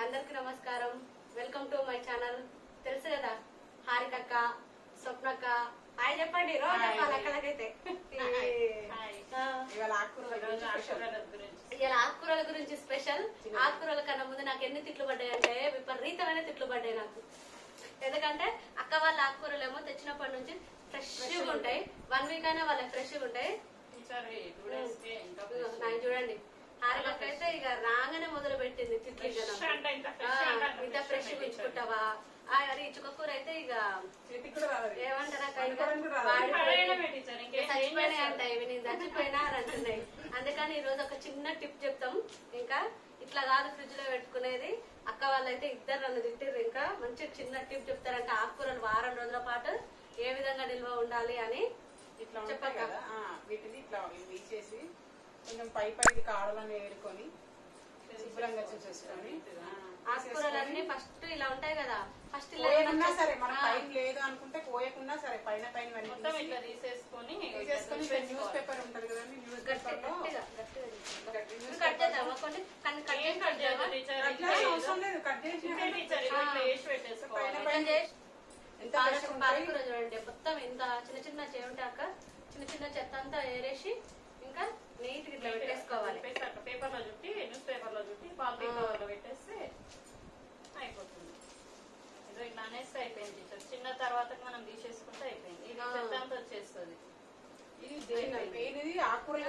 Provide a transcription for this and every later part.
అందరికి నమస్కారం. Welcome to my channel. తెలుసు కదా హారికక్క, స్వప్నక్క. హాయ్ చెప్పండి. రోజు చెప్పాలి అక్కలకైతే. ఇవాళ ఆకుకూరల గురించి స్పెషల్. ఆకుకూరల కన్నా ముందు నాకు ఎన్ని తిట్లు పడ్డాయంటే విపరీతమైన తిట్లు పడ్డాయి నాకు. ఎందుకంటే అక్క వాళ్ళ ఆకుకూరలు ఏమో తెచ్చినప్పటి నుంచి ఫ్రెష్ గా ఉంటాయి. 1 వీక్ అయినా వాళ్ళకి ఫ్రెష్ గా ఉంటాయి. నాకు చూడండి, హారికక్క అయితే ఇక రాగానే మొదలు పెట్టింది తిట్లు. ఇంత ఫ్రెష్ ఉంచుకుంటావా అది చుక్కకూర అయితే ఇక ఏమంటారా చచ్చిపోయినాయి అంటాయి. ఇవి నేను చచ్చిపోయినా అని అంటున్నాయి. అందుకని ఈ రోజు ఒక చిన్న టిప్ చెప్తాం. ఇంకా ఇట్లా కాదు ఫ్రిడ్జ్ లో పెట్టుకునేది. అక్క వాళ్ళైతే ఇద్దరు నన్ను తిట్టిర్రు. ఇంకా మంచి చిన్న టిప్ చెప్తారంటే ఆకుకూరలు వారం రోజుల పాటు ఏ విధంగా నిల్వ ఉండాలి అని చెప్పక్క. వీటిని ఇట్లా తీసేసి కొంచెం పైకి కాడలను ఏరుకొని శుభ్రంగా చూసేసుకొని ఆకుకూరలన్నీ ఫస్ట్ ఇలా ఉంటాయి కదా. ఫస్ట్ ఇలా సరే మన పైన లేదు అనుకుంటే కోయకున్నా సరే పైన ఇట్లా తీసేసుకొని న్యూస్ పేపర్ ఉంటది కదండి. న్యూస్ పేపర్ లో కట్ చేద్దాం. అవసరం లేదు, కట్ చేసి పాలకూర చూడండి మొత్తం ఇంత చిన్న చిన్న చేయుంటాక చిన్న చిన్న చెత్త అంతా ఏరేసి ఇంకా నీట్ గా పెట్టేసుకోవాలి. పేపర్ లో చుట్టి న్యూస్ పేపర్ లో చుట్టి పాలిథిన్ కవర్ లో పెట్టేస్తే అయిపోతుంది. ఏదో ఇట్లా అనేస్తే అయిపోయింది. చిన్న తర్వాత మనం తీసేసుకుంటే అయిపోయింది. ఇది చెత్త అంతా వచ్చేస్తుంది. ఇది ఆకుకూరలు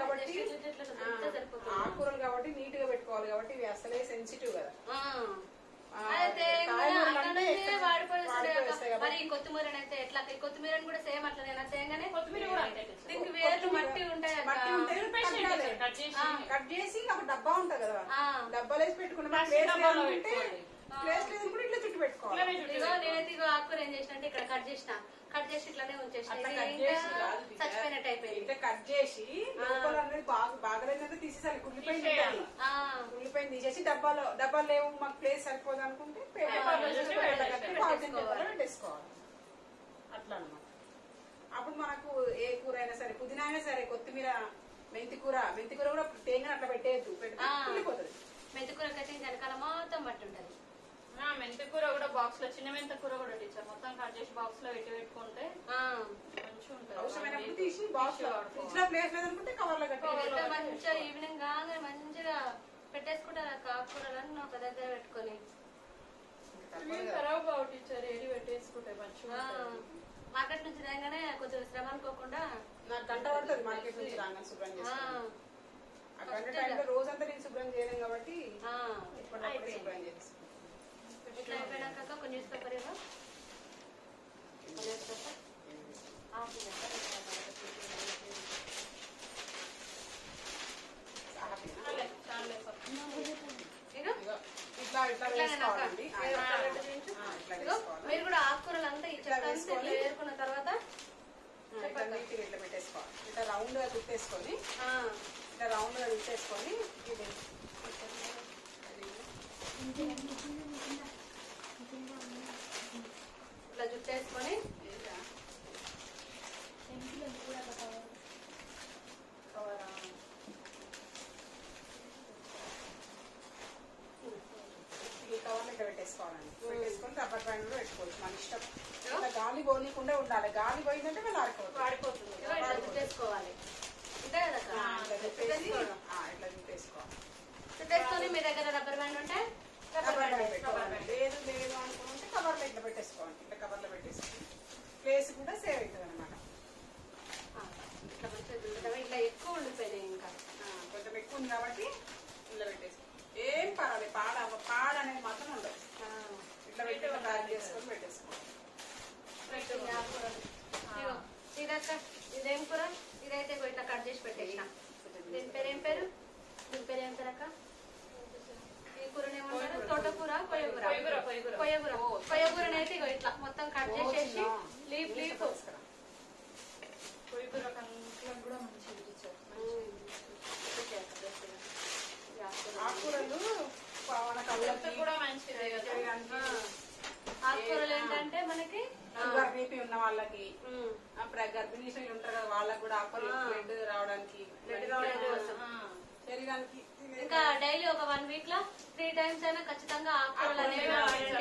కాబట్టి నీట్ గా పెట్టుకోవాలి. కాబట్టి ఇవి అసలే సెన్సిటివ్ కదా. మరి కొత్తిమీరనైతే ఎట్లా? కొత్తిమీరని కూడా సేమ్ అట్లా నేను తేగానే దీనికి వేర్లు మట్టి ఉంటాయి. కట్ చేసి ఒక డబ్బా ఉంటది కదా, డబ్బాలు వేసి పెట్టుకున్నా ప్లేస్ లేదు కూడా ఇట్లా చుట్టూ పెట్టుకోవాలి. నేనైతే ఇగో ఆకుకూర ఏం చేసిన అంటే ఇక్కడ కట్ చేసి ఇట్లానే ఉంచేసిన. చచ్చిపోయినట్టు అయిపోయింది. ఇట్లా కట్ చేసి బాగలేదంటే తీసేసాలి. ఉల్లిపాయలు తీసేసి డబ్బాలో లేవు మాకు ప్లేస్ సరిపోదు అనుకుంటే పెట్టేసుకోవాలి. అట్లా అన్నమాట. అప్పుడు మనకు ఏ కూర అయినా సరే, పుదీనా అయినా సరే, కొత్తిమీర, మెంతి కూర కూడా తేంగా అట్లా పెట్టేయద్దు, పెట్టుకుంటుంది. మెంతి కూరకైతే వెనకాల మొత్తం మట్టి ఉంటది. మెంతి కూర కూడా బాక్స్ లో, చిన్న మెంతి కూర కూడా టీచర్ మొత్తం కట్ చేసి బాక్స్ లో పెట్టుకుంటే మంచిగా ఉంటుంది. అవసరమైనప్పుడు తీసి బాక్స్ లో, ఫ్రిడ్జ్ లో ప్లేస్ లేదనుకుంటే కవర్ లో కట్టి మంచిగా ఈవినింగ్ కాగానే మంచిగా పెట్టేసుకుంటారు. ఆకుకూరలన్నీ ఒక దగ్గర పెట్టుకొని ఖరాబ్ కావు టీచర్. ఏది పెట్టేసుకుంటే మంచిగా. మార్కెట్ నుంచి రాగానే కొంచెం శ్రమ అనుకోకుండా నాకు గంట పడుతుంది మార్కెట్ నుంచి రాగానే శుభ్రం చేస్తాను. ఆ గంట టైంలో రోజంతా నేను శుభ్రం చేయలేను కాబట్టి శుభ్రం చేస్తాను. ఇట్లా అయిపోయినాక ఒక న్యూస్ పేపర్ ఏమో మీరు కూడా ఆకుకూరలు అంతా ఈ చెత్త వేసుకున్న తర్వాత ఇట్లా పెట్టేసుకోవాలి. ఇట్లా రౌండ్ గా చుట్టేసుకొని ఇట్లా జుట్టేసుకొని ఈ కవర్లు ఇట్లా పెట్టేసుకోవాలండి. పెట్టేసుకొని రబ్బర్ బ్యాండ్ కూడా పెట్టుకోవచ్చు మన ఇష్టం. ఇట్లా గాలి పోనీకుండా ఉండాలి. గాలి పోయిందంటే మళ్ళీ వాడిపోతుంది. జుట్టేసుకోవాలి. ఇట్లా చెప్పేసి ఇట్లా చుట్టేసుకోవాలి. చుట్టేసుకొని మీ దగ్గర రబ్బర్ బ్యాండ్ ఉంటే లేదు అనుకుంటే కవర్లో ఇట్లా పెట్టేసుకోవాలి. ఇట్లా కవర్లో పెట్టేసుకోండి. ప్లేస్ కూడా సేవ్ అవుతుంది అనమాట. ఇట్లా ఎక్కువ ఉండిపోయినాయి. ఇంకా కొంచెం ఎక్కువ ఉంది కాబట్టి ఇట్లా పెట్టేసుకోండి. ఏం పర్వాలేదు, పాడ అనేది మాత్రం ఉండదు. ఇట్లా పెట్టి ప్యాక్ చేసుకొని పెట్టేసుకోండి. ఇదేం కూర? ఇదైతే ఇట్లా కట్ చేసి పెట్టేసిన. దీని పేరు ఏం పేరు అక్క? ఈ కూరని ఏమంటారు? తోటకూర, కొయ్యకూరనైతే ఇగో ఇట్లా మొత్తం కట్ చేసేసి లీఫ్ కొయ్యకూర కంట్లకు కూడా మంచిది టీచర్. ఆకుకూరలు కూడా మంచిది. ఆకుకూరలు ఏంటంటే మనకి షుగర్ బీపీ ఉన్న వాళ్ళకి, గర్భిణీలు ఉంటారు కదా వాళ్ళకి కూడా ఆకుకూరలు బ్లడ్ రావడానికి, శరీరానికి ఇంకా డైలీ ఒక 1 వీక్ లో 3 times అయినా ఖచ్చితంగా ఆకుకూరలు అనేవి వాడండి.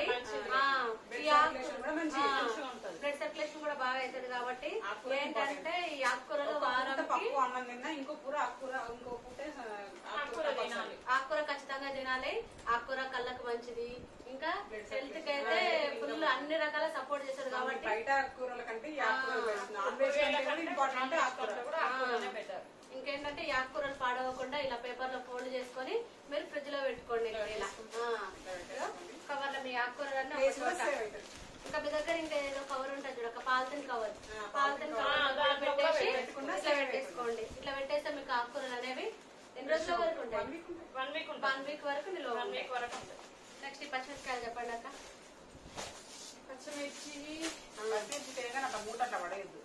బ్లడ్ సర్క్యులేషన్ కూడా బాగా అవుతుంది కాబట్టి ఏంటంటే ఈ ఆకుకూరలు వారానికి అన్నం తిన్నా ఇంకో పూర ఆకుకూర ఇంకో పూట ఆకుకూర ఖచ్చితంగా తినాలి. ఆకుకూర కళ్ళకు మంచిది, ఇంకా హెల్త్ కి అయితే ఫుల్ అన్ని రకాల సపోర్ట్ చేస్తారు కాబట్టి బయట ఆకుకూరల కంటే ఈ ఆకుకూరలు నాన్ వెజ్ కంటే ఇంపార్టెంట్ ఆకుకూరలు బెటర్. ఇంకేంటంటే ఈ ఆకుకూరలు పాడవకుండా ఇలా పేపర్ లో ఫోల్డ్ చేసుకొని మీరు ఫ్రిడ్జ్ లో పెట్టుకోండి. ఇలా కవర్ లో మీ ఆకుకూరలన్నీ ఒక చోట. ఇంకా మీ దగ్గర ఇంకా ఏదో కవర్ ఉంటుంది చూడ, ఒక పాలిథిన్ కవర్ పెట్టేసి ఇట్లా పెట్టేసుకోండి. ఇట్లా పెట్టేస్తే మీకు ఆకుకూరలు అనేవి ఎన్ని రోజుల వరకు ఉంటాయి? 1 వీక్ వరకు నిల్వ ఉంటాయి. నెక్స్ట్ ఈ పచ్చిమిరపకాయలు చెప్పండి అక్క. పచ్చిమిర్చి తేగా అట్లా మూట అట్లా పడేయద్దు.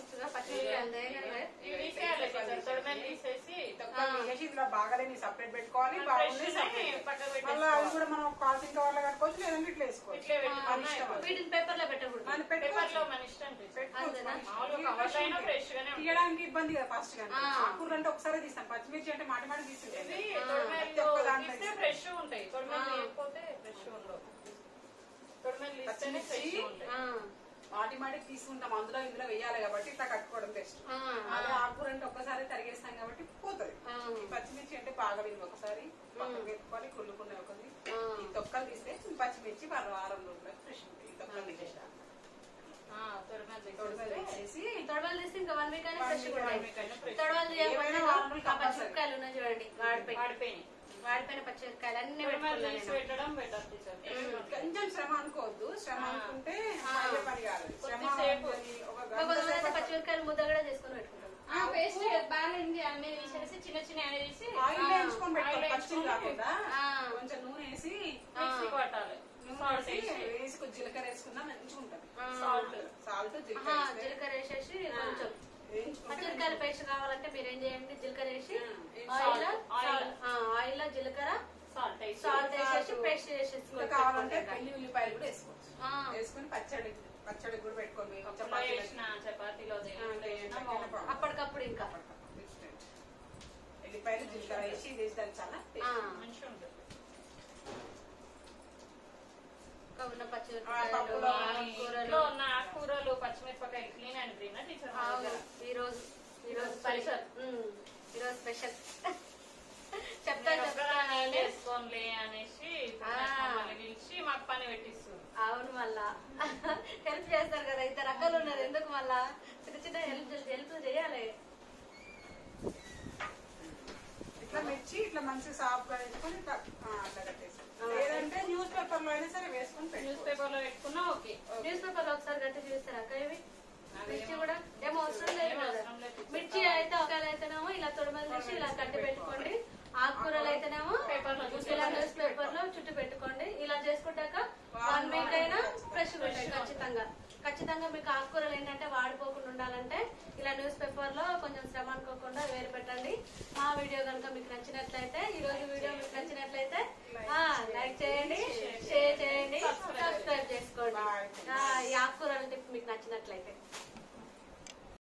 ఇందులో బాగాలేని సపరేట్ పెట్టుకోవాలి, బాగుంది మళ్ళీ అవి కూడా మనం పాలిథిన్ కవర్లో కట్టుకోవచ్చు, లేదంటే ఇట్లా వేసుకోవచ్చు. వీటిని పేపర్ లో పెట్టకూడదు, తీయడానికి ఇబ్బంది కదా ఫస్ట్ గా. ఆకుకూరలు అంటే ఒకసారి తీస్తాం, పచ్చిమిర్చి అంటే మాటి మాటి తీసుకుంటాం. మాటి మాటి తీసుకుంటాం, అందులో ఇందులో వేయాలి కాబట్టి ఇట్లా కట్టుకోవడం బెస్ట్. అదే ఆకుకూర అంటే ఒక్కసారి తరిగేస్తాం కాబట్టి పోతుంది. పచ్చిమిర్చి అంటే బాగా విని ఒకసారి పక్కన పెట్టుకొని కుళ్ళుకునే ఒకటి ఈ తొక్కలు తీస్తే పచ్చిమిర్చి వారం రోజులు ఫ్రెష్ ఉంటాయి. ఈ తొక్కలు తీసేసి తొడవలు తీసి ఇంకా 1 వీక్ అయినా ఫ్రెష్ తొడవలు పచ్చిమిరపకాయలు ఉన్నాయి చూడండి, వాడిపోయిన పచ్చిమిరపకాయలు అన్ని పెట్టడం బెటర్. కొంచెం శ్రమ అనుకోవద్దు, శ్రమ అనుకుంటే పని కాదు. పచ్చిమిరపకాయలు ముద్ద కూడా చేసుకుని పెట్టుకుంటాం. పేస్ట్ బాగాలేంది అన్ని తీసేసి చిన్న చిన్న అన్ని తీసి ఆయిల్ వేయించుకొని పెట్టుకోవాలి. పచ్చి కాకుండా కొంచెం నూనె వేసి మిక్సీ కొట్టాలి. వేసి కొంచెం జీలకర్ర వేసుకున్నా మంచిగా ఉంటుంది. సాల్ట్ జీలకర్ర వేసేసి కొంచెం పచ్చిమిరపకాయల పేస్ట్ కావాలంటే మీరు ఏం చేయండి, జీలకర్ర వేసి ఆయిల్ లో జీలకర్ర సాల్ట్ వేసేసి పేస్ట్ చేసేసి కావాలంటే పెళ్లి ఉల్లిపాయలు కూడా వేసుకోవచ్చు. వేసుకుని పచ్చడి కూడా పెట్టుకోండి. చపాతీలో అప్పటికప్పుడు ఇంకా ఉల్లిపాయలు జీలకర్ర వేసి వేసి చాలా మంచిగా ఉంటుంది. ఉన్న పచ్చిమిరపకాయలు ఉన్న ఆకుకూరలు పచ్చిమిరపకాయలు క్లీన్ అండ్ గ్రీన్ టీచర్. ఈరోజు స్పెషల్ చేసుకోండి అనేసి పిలిచి మాకు పని పెట్టిస్తుంది. అవును, మళ్ళా హెల్ప్ చేస్తారు కదా, 2 రకాలు ఉన్నారు. ఎందుకు మళ్ళా చిన్న చిన్న హెల్ప్ చేయాలి. ఇట్లా మిర్చి ఇట్లా మంచి సాఫ్ గా వేసుకొని అట్లా కట్టేసి, లేదంటే న్యూస్ పేపర్ లో అయినా సరే వేసుకొని న్యూస్ పేపర్ లో పెట్టుకున్నా ఓకే. న్యూస్ పేపర్ లో ఒకసారి గట్టి చూస్తారా అక్క? ఇవి మిర్చి కూడా ఏమో అవసరం లేదు కదా. మిర్చి అయితే ఒకవేళ అయితేనేమో ఇలా తొడమలు తీసి ఇలా కట్టి పెట్టుకోండి. ఆకుకూరలు అయితేనేమో ఇలా న్యూస్ పేపర్ లో చుట్టూ పెట్టుకోండి. ఇలా చేసుకుంటాక 1 వీక్ అయినా ఫ్రెష్ ఉంటాయి. ఖచ్చితంగా మీకు ఆకుకూరలు ఏంటంటే వాడిపోకుండా ఉండాలంటే ఇలా న్యూస్ పేపర్ లో కొంచెం శ్రమ అనుకోకుండా వేరు పెట్టండి. మా వీడియో కనుక మీకు నచ్చినట్లయితే, ఈ రోజు వీడియో మీకు నచ్చినట్లయితే లైక్ చేయండి, షేర్ చేయండి, సబ్స్క్రైబ్ చేసుకోండి. ఈ ఆకుకూరల టిప్ మీకు నచ్చినట్లయితే.